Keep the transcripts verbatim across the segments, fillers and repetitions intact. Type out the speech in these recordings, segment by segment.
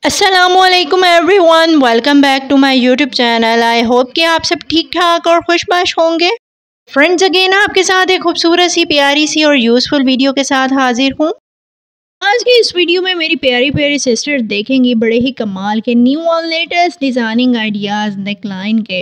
अस्सलामुअलैकुम everyone, welcome back to my YouTube channel. I hope कि आप सब ठीक ठाक और खुशबाश होंगे। फ्रेंड्स, अगेन आपके साथ एक खूबसूरत सी प्यारी सी और यूज़फुल वीडियो के साथ हाजिर हूँ। आज की इस वीडियो में मेरी प्यारी प्यारी सिस्टर देखेंगी बड़े ही कमाल के न्यू और लेटेस्ट डिज़ाइनिंग आइडियाज़ नेकलाइन के।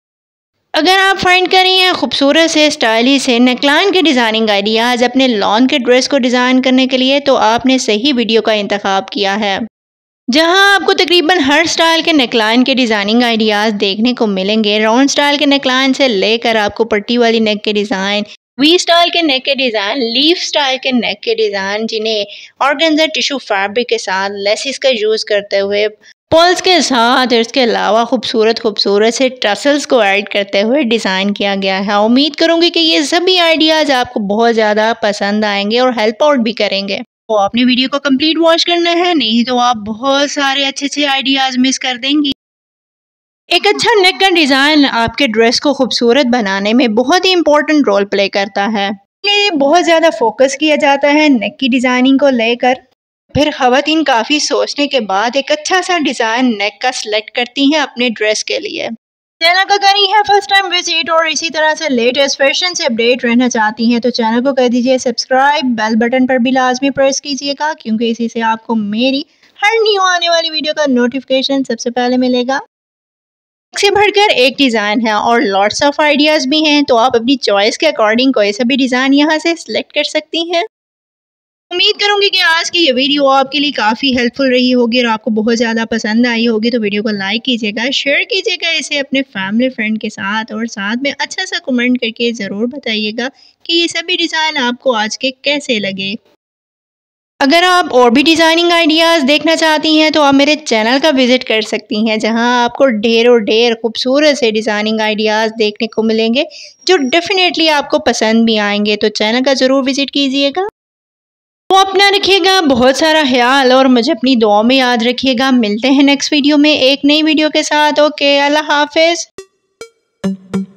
अगर आप फाइंड कर रही हैं खूबसूरत से स्टाइलिश से नेकलाइन के डिज़ाइनिंग आइडियाज़ अपने लॉन के ड्रेस को डिज़ाइन करने के लिए, तो आपने सही वीडियो का इंतखाब किया है, जहां आपको तकरीबन हर स्टाइल के नेकलाइन के डिज़ाइनिंग आइडियाज़ देखने को मिलेंगे। राउंड स्टाइल के नेकलाइन से लेकर आपको पट्टी वाली नेक के डिज़ाइन, वी स्टाइल के नेक के डिज़ाइन, लीफ स्टाइल के नेक के डिज़ाइन, जिन्हें ऑर्गेन्जा टिश्यू फैब्रिक के साथ लेसिस का यूज़ करते हुए, पर्ल्स के साथ, इसके अलावा खूबसूरत खूबसूरत से टसल्स को ऐड करते हुए डिज़ाइन किया गया है। उम्मीद करूँगी कि ये सभी आइडियाज़ आपको बहुत ज़्यादा पसंद आएंगे और हेल्प आउट भी करेंगे। तो आपने वीडियो को कंप्लीट वॉच करना है, नहीं तो आप बहुत सारे अच्छे अच्छे आइडियाज़ मिस कर देंगी। एक अच्छा नेक का डिज़ाइन आपके ड्रेस को खूबसूरत बनाने में बहुत ही इम्पोर्टेंट रोल प्ले करता है। इसलिए बहुत ज़्यादा फोकस किया जाता है नेक की डिज़ाइनिंग को लेकर। फिर ख़वातीन काफ़ी सोचने के बाद एक अच्छा सा डिज़ाइन नेक का सिलेक्ट करती हैं अपने ड्रेस के लिए। चैनल को करी है फर्स्ट टाइम विजिट और इसी तरह से लेटेस्ट फैशन से अपडेट रहना चाहती हैं, तो चैनल को कर दीजिए सब्सक्राइब, बेल बटन पर भी लाजमी प्रेस कीजिएगा, क्योंकि इसी से आपको मेरी हर न्यू आने वाली वीडियो का नोटिफिकेशन सबसे पहले मिलेगा। एक से बढ़कर एक डिज़ाइन है और लॉट्स ऑफ आइडियाज़ भी हैं, तो आप अपनी चॉइस के अकॉर्डिंग कोई सा भी डिज़ाइन यहाँ से सिलेक्ट कर सकती हैं। उम्मीद करूंगी कि आज की ये वीडियो आपके लिए काफ़ी हेल्पफुल रही होगी और आपको बहुत ज़्यादा पसंद आई होगी। तो वीडियो को लाइक कीजिएगा, शेयर कीजिएगा इसे अपने फैमिली फ्रेंड के साथ, और साथ में अच्छा सा कमेंट करके ज़रूर बताइएगा कि ये सभी डिज़ाइन आपको आज के कैसे लगे। अगर आप और भी डिज़ाइनिंग आइडियाज़ देखना चाहती हैं, तो आप मेरे चैनल का विज़िट कर सकती हैं, जहां आपको ढेर और ढेर खूबसूरत से डिज़ाइनिंग आइडियाज़ देखने को मिलेंगे जो डेफिनेटली आपको पसंद भी आएंगे। तो चैनल का ज़रूर विज़िट कीजिएगा। तो अपना रखिएगा बहुत सारा ख्याल और मुझे अपनी दुआ में याद रखिएगा। मिलते हैं नेक्स्ट वीडियो में एक नई वीडियो के साथ। ओके, अल्लाह हाफिज़।